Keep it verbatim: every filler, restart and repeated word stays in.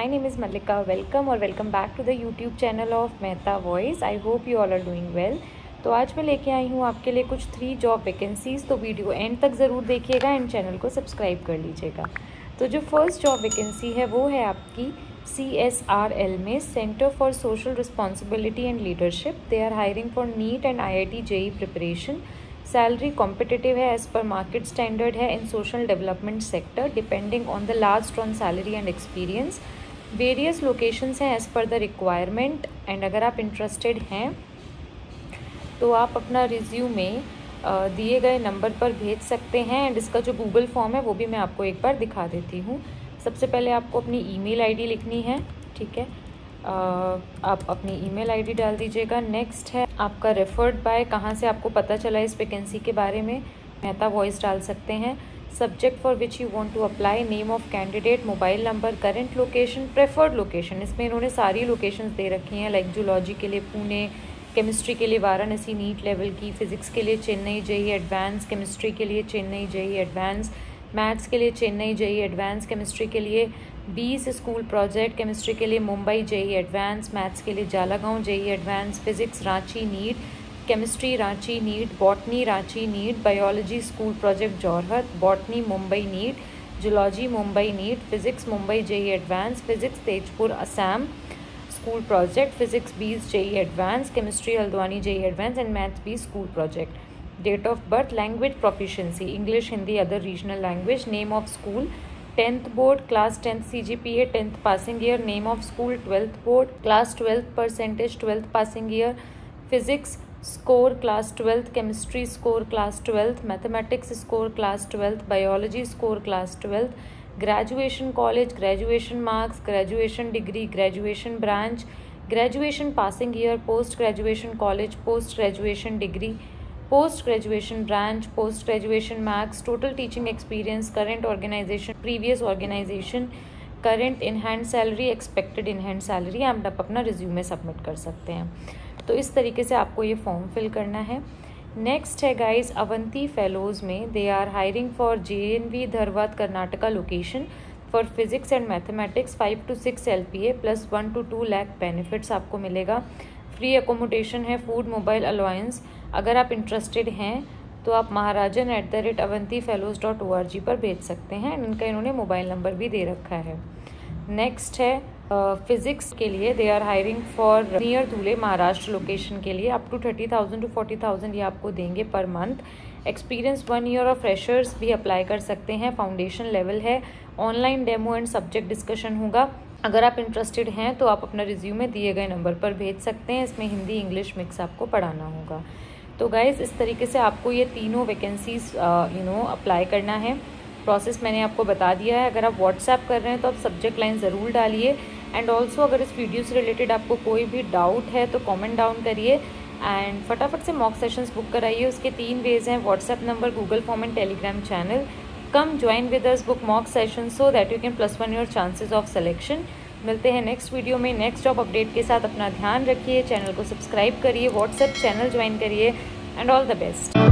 my name is Mallika. Welcome और welcome back to the YouTube channel of Mehta Voice. I hope you all are doing well. तो आज मैं लेके आई हूँ आपके लिए कुछ थ्री जॉब वैकेंसीज़, तो वीडियो एंड तक ज़रूर देखिएगा एंड चैनल को सब्सक्राइब कर लीजिएगा। तो जो फर्स्ट जॉब वैकेंसी है वो है आपकी सी एस आर एल में, centre for social responsibility and leadership. They are hiring for NEET and I I T JEE preparation. Salary competitive है, एज पर मार्केट स्टैंडर्ड है in social development sector, depending on the last on salary and experience. Various locations हैं as per the requirement. And अगर आप interested हैं तो आप अपना resume दिए गए नंबर पर भेज सकते हैं। एंड इसका जो गूगल फॉर्म है वो भी मैं आपको एक बार दिखा देती हूँ। सबसे पहले आपको अपनी ईमेल आईडी लिखनी है, ठीक है। Uh, आप अपनी ईमेल आईडी डाल दीजिएगा। नेक्स्ट है आपका रेफर्ड बाय, कहाँ से आपको पता चला इस वैकेंसी के बारे में, मेहता वॉइस डाल सकते हैं। Subject for which you want to apply, name of candidate, mobile number, current location, preferred location. इसमें इन्होंने सारी लोकेशंस दे रखी हैं, लाइक जूलॉजी के लिए पुणे, केमिस्ट्री के लिए वाराणसी नीट लेवल की, फिजिक्स के लिए चेन्नई जेई एडवांस, केमिस्ट्री के लिए चेन्नई जेई एडवांस, मैथ्स के लिए चेन्नई जेई एडवांस, केमिस्ट्री के लिए बीस स्कूल प्रोजेक्ट, केमिस्ट्री के लिए मुंबई जेई एडवांस, मैथ्स के लिए Jalgaon JEE advance, physics Ranchi NEET, chemistry Ranchi NEET, botany Ranchi NEET, biology school project Jorhat, botany Mumbai NEET, zoology Mumbai NEET, physics Mumbai JEE advance, physics Tezpur Assam school project, physics बीस JEE advance, chemistry Haldwani JEE advance and maths बीस school project. Date of birth, language proficiency English, Hindi, other regional language. Name of school, tenth board, class tenth C G P A, tenth passing year. Name of school, twelfth board, class twelfth percentage, twelfth passing year. Physics score class twelfth, chemistry score class twelfth, mathematics score class twelfth, biology score class twelfth. Graduation college, graduation marks, graduation degree, graduation branch, graduation passing year, post graduation college, post graduation degree, post graduation branch, post graduation marks, total teaching experience, current organisation, previous organisation, current in hand salary, expected in hand salary. And आप अपना resume submit कर सकते हैं। तो इस तरीके से आपको ये फॉर्म फिल करना है। नेक्स्ट है गाइज अवंती फेलोज़ में, they are hiring for J N V Dharwad Karnataka location for physics and mathematics. Five two six L P A plus one two two lakh benefits आपको मिलेगा। फ्री अकोमोडेशन है, फूड, मोबाइल अलाउंस। अगर आप interested हैं तो आप Maharajan at the rate Avanti fellows dot O R G पर भेज सकते हैं। इनका इन्होंने मोबाइल नंबर भी दे रखा है। नेक्स्ट है फिजिक्स uh, के लिए, they are hiring for near Dhule Maharashtra location के लिए। Up to thirty thousand to forty thousand ये आपको देंगे per month. Experience one year और फ्रेशर्स भी अप्लाई कर सकते हैं। फाउंडेशन लेवल है। Online demo and subject discussion होगा। अगर आप इंटरेस्टेड हैं तो आप अपना रिज्यूमे दिए गए नंबर पर भेज सकते हैं। इसमें हिंदी इंग्लिश मिक्स आपको पढ़ाना होगा। तो गाइज़ इस तरीके से आपको ये तीनों वैकेंसीज यू नो अप्लाई करना है। प्रोसेस मैंने आपको बता दिया है। अगर आप व्हाट्सएप कर रहे हैं तो आप सब्जेक्ट लाइन ज़रूर डालिए। एंड ऑल्सो अगर इस वीडियो से रिलेटेड आपको कोई भी डाउट है तो कमेंट डाउन करिए एंड फटाफट से मॉक सेशंस बुक कराइए। उसके तीन वेज हैं, WhatsApp number, Google form and Telegram channel. Come join with us, book mock session so that you can plus one your chances of selection. मिलते हैं next video में next job update के साथ। अपना ध्यान रखिए, चैनल को सब्सक्राइब करिए, व्हाट्सएप चैनल ज्वाइन करिए एंड ऑल द बेस्ट।